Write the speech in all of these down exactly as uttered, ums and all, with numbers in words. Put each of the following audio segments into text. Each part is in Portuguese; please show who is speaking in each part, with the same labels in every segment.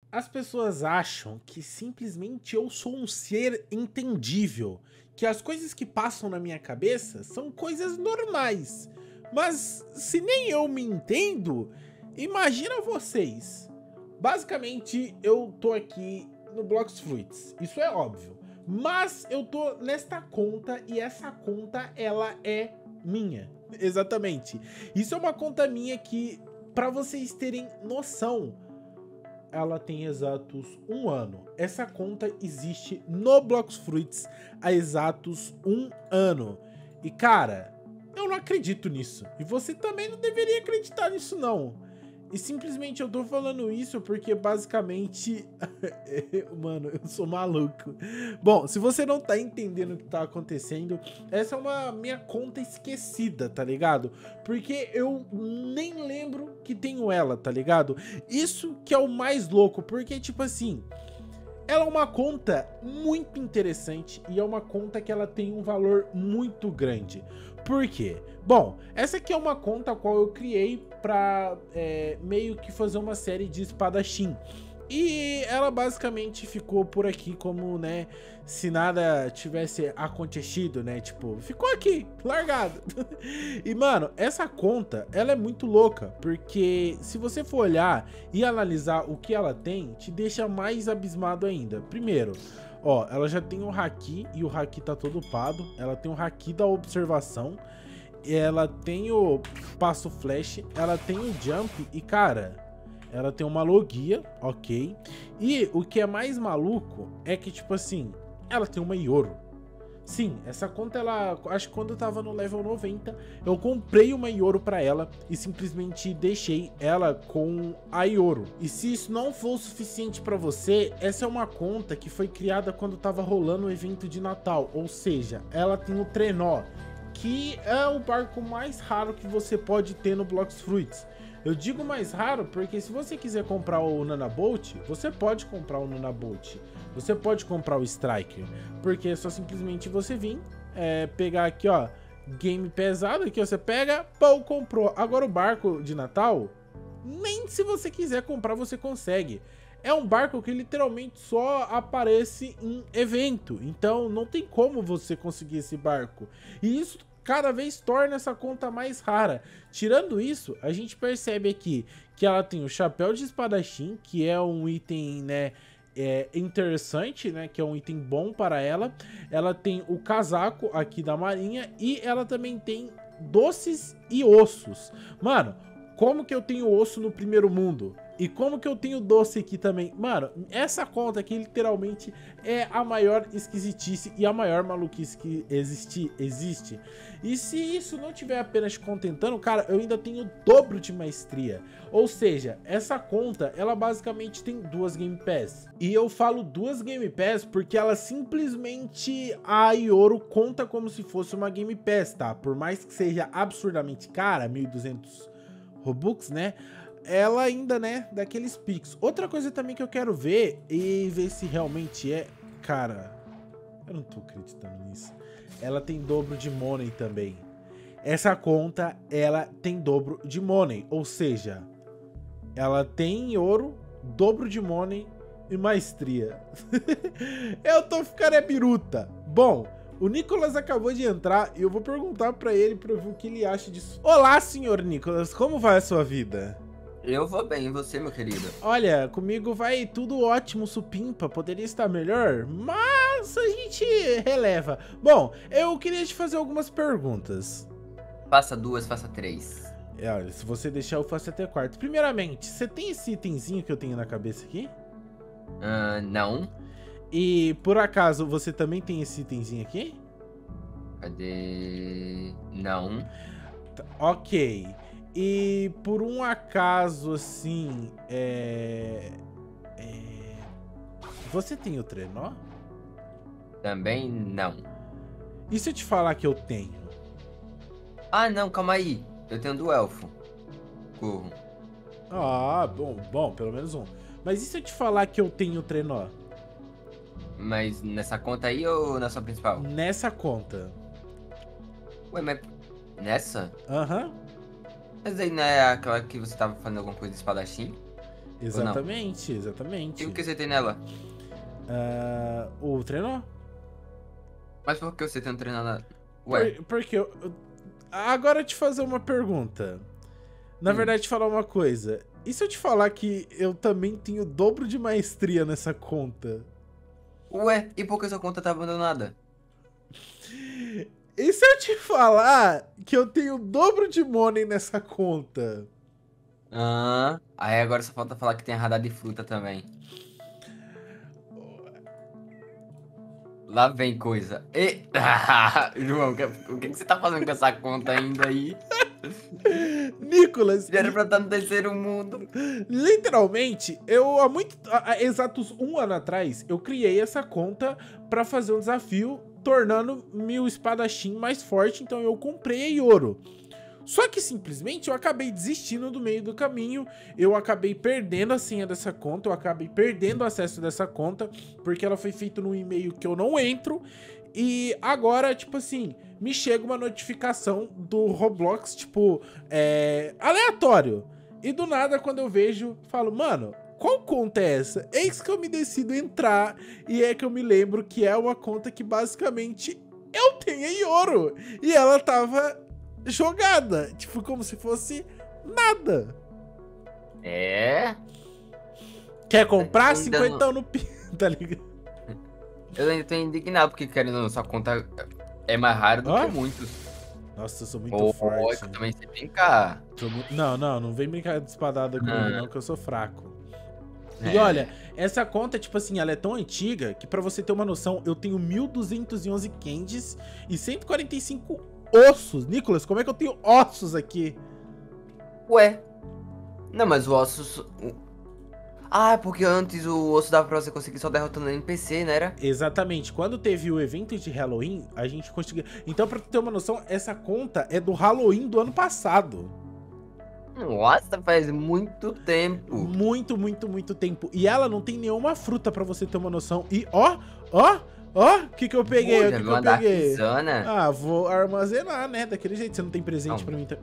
Speaker 1: As pessoas acham que simplesmente eu sou um ser entendível, que as coisas que passam na minha cabeça são coisas normais. Mas se nem eu me entendo, imagina vocês. Basicamente, eu tô aqui no Blox Fruits, isso é óbvio. Mas eu tô nesta conta e essa conta ela é minha. Exatamente. Isso é uma conta minha que, para vocês terem noção, ela tem exatos um ano. Essa conta existe no Blox Fruits há exatos um ano. E cara, eu não acredito nisso. E você também não deveria acreditar nisso não. E simplesmente eu tô falando isso porque basicamente, mano, eu sou maluco. Bom, se você não tá entendendo o que tá acontecendo, essa é uma minha conta esquecida, tá ligado? Porque eu nem lembro que tenho ela, tá ligado? Isso que é o mais louco, porque tipo assim, ela é uma conta muito interessante e é uma conta que ela tem um valor muito grande. Por quê? Bom, essa aqui é uma conta a qual eu criei para é, meio que fazer uma série de espadachim. E ela basicamente ficou por aqui como, né, se nada tivesse acontecido, né, tipo, ficou aqui, largado. E, mano, essa conta, ela é muito louca, porque se você for olhar e analisar o que ela tem, te deixa mais abismado ainda. Primeiro, ó, ela já tem o haki, e o haki tá todo upado, ela tem o haki da observação, ela tem o passo flash, ela tem o jump e, cara, ela tem uma logia, ok? E o que é mais maluco é que, tipo assim, ela tem uma Ioro. Sim, essa conta, ela, acho que quando eu tava no level noventa, eu comprei uma Ioro pra ela e simplesmente deixei ela com a Ioro. E se isso não for o suficiente pra você, essa é uma conta que foi criada quando tava rolando o evento de Natal. Ou seja, ela tem o trenó, que é o barco mais raro que você pode ter no Blox Fruits. Eu digo mais raro porque se você quiser comprar o Nanabolt, você pode comprar o Nanabolt. Você pode comprar o Striker. Porque é só simplesmente você vir, é, pegar aqui, ó, game pesado, aqui você pega, pô, comprou. Agora o barco de Natal, nem se você quiser comprar você consegue. É um barco que literalmente só aparece em evento. Então não tem como você conseguir esse barco. E isso cada vez torna essa conta mais rara. Tirando isso, a gente percebe aqui que ela tem o chapéu de espadachim, que é um item, né, é, interessante, né, que é um item bom para ela. Ela tem o casaco aqui da marinha e ela também tem doces e ossos. Mano, como que eu tenho osso no primeiro mundo? E como que eu tenho doce aqui também? Mano, essa conta aqui literalmente é a maior esquisitice e a maior maluquice que existe, existe. E se isso não tiver apenas te contentando, cara, eu ainda tenho o dobro de maestria. Ou seja, essa conta, ela basicamente tem duas Game Pass. E eu falo duas Game Pass porque ela simplesmente, a Ioro conta como se fosse uma Game Pass, tá? Por mais que seja absurdamente cara, mil e duzentos Robux, né? Ela ainda, né, daqueles pix. Outra coisa também que eu quero ver e ver se realmente é... Cara, eu não tô acreditando nisso. Ela tem dobro de money também. Essa conta, ela tem dobro de money. Ou seja, ela tem ouro, dobro de money e maestria. Eu tô ficando é biruta. Bom, o Nicolas acabou de entrar e eu vou perguntar pra ele pra ver o que ele acha disso. Olá, senhor Nicolas, como vai a sua vida?
Speaker 2: Eu vou bem, e você, meu querido?
Speaker 1: Olha, comigo vai tudo ótimo, supimpa, poderia estar melhor, mas a gente releva. Bom, eu queria te fazer algumas perguntas.
Speaker 2: Faça duas, faça três.
Speaker 1: É, olha, se você deixar eu faço até quarto. Primeiramente, você tem esse itemzinho que eu tenho na cabeça aqui?
Speaker 2: Uh, não.
Speaker 1: E por acaso você também tem esse itemzinho aqui?
Speaker 2: Cadê? Não.
Speaker 1: Tá, ok. E por um acaso, assim, é... é... você tem o trenó?
Speaker 2: Também não.
Speaker 1: E se eu te falar que eu tenho?
Speaker 2: Ah, não, calma aí. Eu tenho do elfo. Corro.
Speaker 1: Ah, bom, bom, pelo menos um. Mas e se eu te falar que eu tenho o trenó?
Speaker 2: Mas nessa conta aí ou na sua principal?
Speaker 1: Nessa conta.
Speaker 2: Ué, mas nessa?
Speaker 1: Aham. Uhum.
Speaker 2: Mas aí não é aquela que você tava fazendo alguma coisa de espadachim?
Speaker 1: Exatamente, exatamente.
Speaker 2: E o que você tem nela?
Speaker 1: Uh, o trenó?
Speaker 2: Mas por que você tem um trenó na... Ué?
Speaker 1: Por, porque eu... Agora te fazer uma pergunta. Na hum. verdade, te falar uma coisa. E se eu te falar que eu também tenho o dobro de maestria nessa conta?
Speaker 2: Ué, e por que sua conta tá abandonada?
Speaker 1: E se eu te falar que eu tenho o dobro de money nessa conta?
Speaker 2: Ah, aí agora só falta falar que tem a radar de fruta também. Lá vem coisa. E... João, o que, que você tá fazendo com essa conta ainda aí?
Speaker 1: Nicolas,
Speaker 2: já era pra estar no terceiro mundo.
Speaker 1: Literalmente, eu há muito, há exatos um ano atrás, eu criei essa conta pra fazer um desafio, tornando meu espadachim mais forte, então eu comprei a Yoro. Só que simplesmente eu acabei desistindo do meio do caminho, eu acabei perdendo a senha dessa conta, eu acabei perdendo o acesso dessa conta, porque ela foi feita num e-mail que eu não entro, e agora, tipo assim, me chega uma notificação do Roblox, tipo, é, aleatório. E do nada, quando eu vejo, falo, mano, qual conta é essa? Eis que eu me decido entrar, e é que eu me lembro que é uma conta que basicamente eu tenho em ouro, e ela tava jogada, tipo, como se fosse nada.
Speaker 2: É?
Speaker 1: Quer comprar? cinquentão no pi, tá ligado?
Speaker 2: Eu ainda tô indignado, porque querendo ou não, sua conta é mais rara do oh? que muitos.
Speaker 1: Nossa, eu sou muito
Speaker 2: oh,
Speaker 1: forte.
Speaker 2: Eu também sei brincar.
Speaker 1: Muito... Não, não, não vem brincar de espadada comigo, ah. não, que eu sou fraco.
Speaker 2: É.
Speaker 1: E olha, essa conta, tipo assim, ela é tão antiga que pra você ter uma noção, eu tenho mil duzentos e onze candies e cento e quarenta e cinco ossos. Nicolas, como é que eu tenho ossos aqui?
Speaker 2: Ué? Não, mas o ossos... Ah, porque antes o osso dava pra você conseguir só derrotando N P C, não era?
Speaker 1: Exatamente. Quando teve o evento de Halloween, a gente conseguiu... Então, pra ter uma noção, essa conta é do Halloween do ano passado.
Speaker 2: Nossa, faz muito tempo.
Speaker 1: Muito, muito, muito tempo. E ela não tem nenhuma fruta pra você ter uma noção. E ó, ó, ó, o que que eu peguei? O que que eu peguei? Ah, vou armazenar, né? Daquele jeito. Você não tem presente não. pra mim? Tá...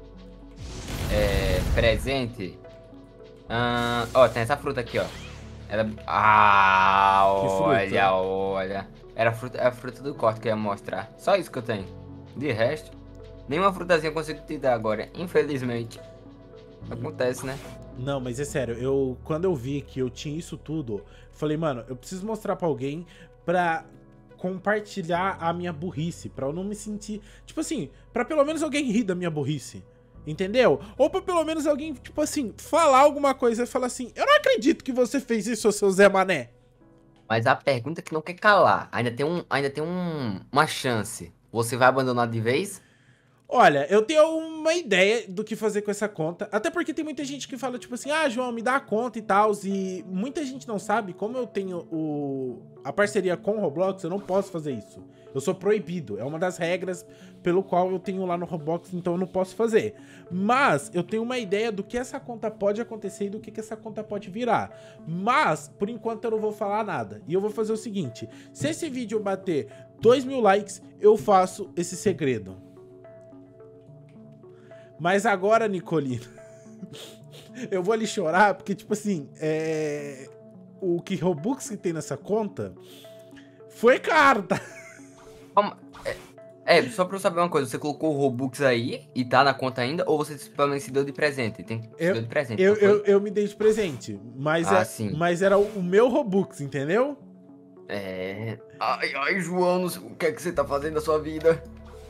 Speaker 2: É... Presente? Ah, ó, tem essa fruta aqui, ó. Ela... Ah, olha, olha. Era a fruta, é a fruta do corte que eu ia mostrar. Só isso que eu tenho. De resto, nenhuma frutazinha eu consigo te dar agora, infelizmente. Acontece, né?
Speaker 1: Não, mas é sério, eu quando eu vi que eu tinha isso tudo, falei, mano, eu preciso mostrar pra alguém pra compartilhar a minha burrice, pra eu não me sentir... Tipo assim, pra pelo menos alguém rir da minha burrice. Entendeu? Ou pra pelo menos alguém, tipo assim, falar alguma coisa e falar assim, eu não acredito que você fez isso, seu Zé Mané.
Speaker 2: Mas a pergunta que não quer calar, ainda tem, um, ainda tem um, uma chance. Você vai abandonar de vez?
Speaker 1: Olha, eu tenho uma ideia do que fazer com essa conta, até porque tem muita gente que fala, tipo assim, ah, João, me dá a conta e tal, e muita gente não sabe, como eu tenho o, a parceria com o Roblox, eu não posso fazer isso. Eu sou proibido, é uma das regras pelo qual eu tenho lá no Roblox, então eu não posso fazer. Mas eu tenho uma ideia do que essa conta pode acontecer e do que, que essa conta pode virar. Mas, por enquanto, eu não vou falar nada. E eu vou fazer o seguinte, se esse vídeo bater dois mil likes, eu faço esse segredo. Mas agora, Nicolino, eu vou ali chorar, porque, tipo assim, é... o que Robux que tem nessa conta foi caro, tá?
Speaker 2: É, é, só pra eu saber uma coisa, você colocou o Robux aí e tá na conta ainda, ou você pelo menos se deu de presente? Tem, se
Speaker 1: eu,
Speaker 2: deu de presente,
Speaker 1: eu, eu, eu me dei de presente, mas,
Speaker 2: ah,
Speaker 1: é,
Speaker 2: sim.
Speaker 1: mas era o meu Robux, entendeu?
Speaker 2: É... Ai, ai, João, não sei o que é que você tá fazendo na sua vida?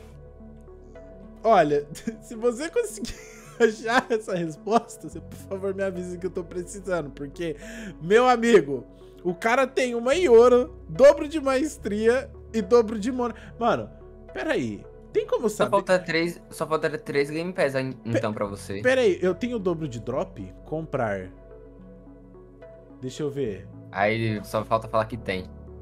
Speaker 1: Olha, se você conseguir achar essa resposta, você, por favor, me avise que eu tô precisando, porque, meu amigo, o cara tem uma Yoro, dobro de maestria e dobro de mono. Mano, peraí, tem como saber?
Speaker 2: Só falta três, só falta três Game Pass então pra você.
Speaker 1: Peraí, eu tenho o dobro de drop? Comprar. Deixa eu ver.
Speaker 2: Aí só falta falar que tem.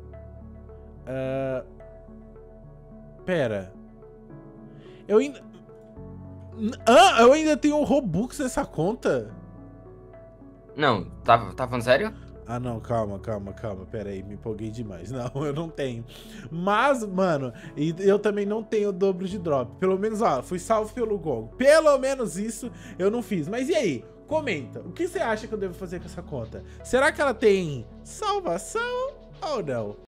Speaker 1: Uh... Pera. Eu ainda... Ah, eu ainda tenho um Robux nessa conta?
Speaker 2: Não, tá, tá falando sério?
Speaker 1: Ah, não, calma, calma, calma, pera aí, me empolguei demais. Não, eu não tenho. Mas, mano, eu também não tenho o dobro de drop. Pelo menos, ó, fui salvo pelo Gol. Pelo menos isso eu não fiz. Mas e aí? Comenta, o que você acha que eu devo fazer com essa conta? Será que ela tem salvação ou não?